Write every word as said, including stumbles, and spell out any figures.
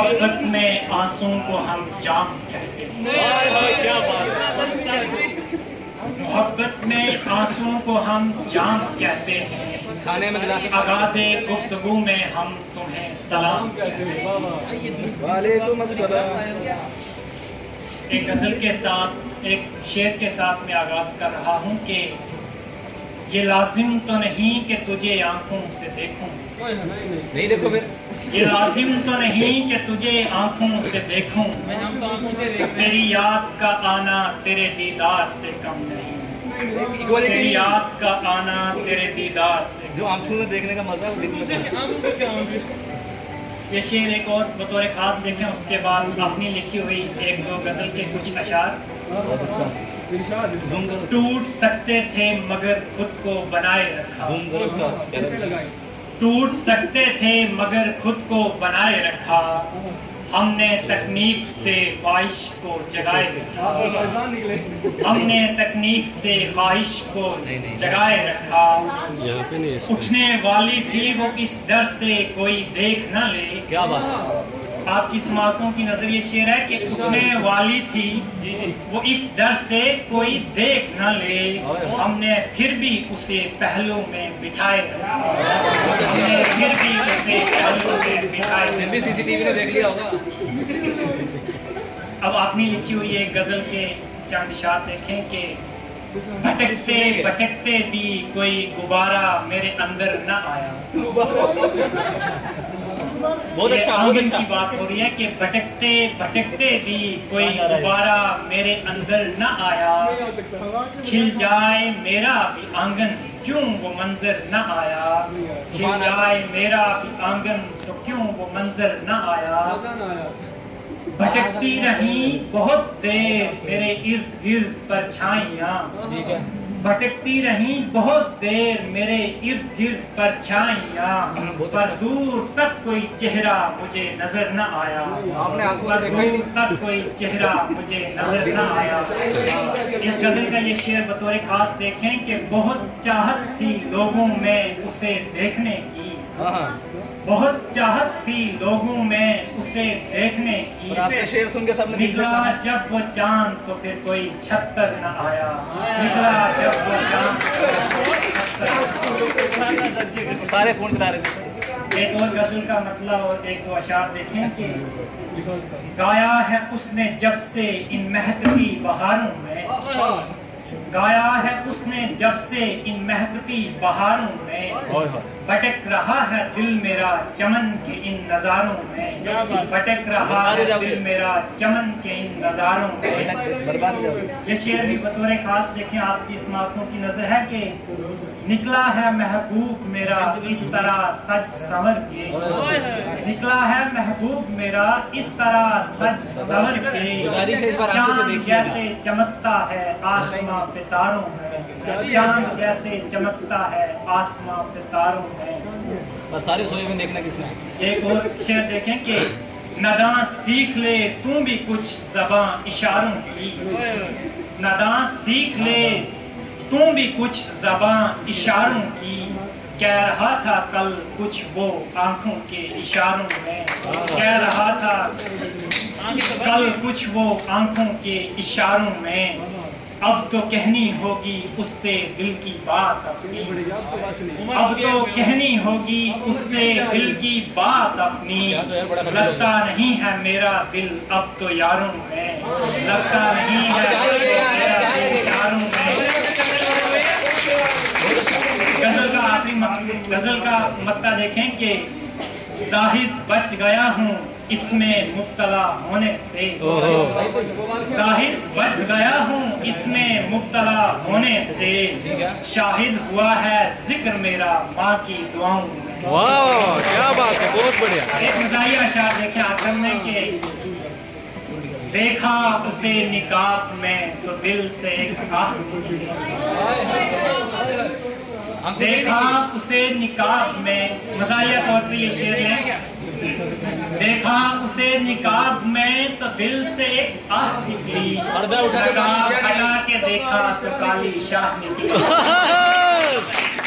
मोहब्बत में आंसुओं को हम जाम कहते हैं। क्या बात, मोहब्बत में आंसुओं को हम जाम कहते हैं। खाने में आगाज़े गुफ्तगू में हम तुम्हें सलाम कहते हैं। वालेकुम अस्सलाम। एक गजल के साथ, एक शेर के साथ मैं आगाज कर रहा हूँ कि ये लाजिम तो नहीं कि तुझे आंखों से देखूं, नहीं देखो फिर, ये लाजिम तो नहीं कि तुझे आंखों से देखूं, तेरी याद का आना तेरे दीदार से कम नहीं, तेरी याद का आना तेरे दीदार से जो आंखों से देखने का मजा है। ये शेर एक और बतौर खास देखें, उसके बाद अपनी लिखी हुई एक दो गजल के कुछ अशार। टूट सकते थे मगर खुद को बनाए रखा, टूट सकते थे मगर खुद को बनाए रखा, हमने तकनीक से ख्वाहिश को जगाए रखा, हमने तकनीक से ख्वाहिश को जगाए रखा। उठने वाली थी वो इस डर से कोई देख न ले। क्या बात, आपकी समातों की नजर ये शेर है कि उठने वाली थी वो इस डर से कोई देख न ले, हमने फिर भी उसे पहलू में बिठाए, हमने फिर भी उसे पहलू में बिठाए। फिर भी सीसीटीवी में देख लिया होगा। अब आपने लिखी हुई एक गजल के चंद इशार देखें कि भटकते भटकते भी कोई गुब्बारा मेरे अंदर न आया। बहुत अच्छा, बहुत अच्छा की बात हो रही है कि भटकते भटकते भी कोई गुब्बारा मेरे अंदर न आया, खिल जाए मेरा भी आंगन क्यों वो मंजर न आया, खिल जाए मेरा भी आंगन तो क्यों वो मंजर न आया। भटकती रही बहुत देर मेरे इर्द गिर्द परछाइयाँ, भटकती रही बहुत देर मेरे इर्द गिर्द परछाइयाँ, पर दूर तक कोई चेहरा मुझे नजर न आया, पर दूर तक कोई चेहरा मुझे नजर न आया। इस गजल का ये शेर बतौर खास देखें कि बहुत चाहत थी लोगों में उसे देखने की, बहुत चाहत थी लोगों में उसे देखने की, शेर सुन के सबने निकला जब वो चांद तो फिर कोई छत्तर न आया, निकला जब वो चांद सारे फोन बता रहे थे। एक और गजल का मतलब और एक दो अशार देखें कि गाया है उसने जब से इन महकती बहारों में, गाया है उसने जब से इन महकती बहारों में, भटक रहा है दिल मेरा चमन के इन नजारों में, भटक रहा है दिल मेरा चमन के इन नजारों में। ये शेर भी बतौर खास देखें, आपकी समातों की नजर है कि निकला है महबूब मेरा इस तरह सज संवर के, निकला है महबूब मेरा इस तरह सज संवर के, चांद जैसे चमकता है आसमां पे तारों में, चांद जैसे चमकता है आसमां पे तारों में। और सारे सोए में देखना किसमें। एक और शेर देखें कि नदां सीख ले तू भी कुछ ज़बां इशारों की, नदां सीख ले तू भी कुछ ज़बां इशारों की, कह रहा था कल कुछ वो आंखों के इशारों में, कह रहा था कल कुछ वो आंखों के इशारों में, अब तो कहनी होगी उससे दिल की बात अपनी, अब तो कहनी होगी उससे दिल की बात अपनी, लगता नहीं है मेरा दिल अब तो यारों में, लगता नहीं है मेरा दिल यारों में। गजल का आखिरी गजल का मत्ता देखें कि जाहिद बच गया हूँ इसमें मुब्तला होने से, जाहिद बच गया हूँ इसमें मुब्तला होने से, शाहिद हुआ है जिक्र मेरा माँ की दुआओं में। वाह क्या बात है, बहुत बढ़िया। एक मज़ाहिया शायर देखें आखिर में कि देखा उसे निकाब में तो दिल से एक आह निकली, देखा उसे निकाब में, मज़ाहिया तौर पर ये शेर है, देखा उसे निकाब में तो दिल से एक आह निकली, नकाब हटा के देखा तो काली शाह निकली।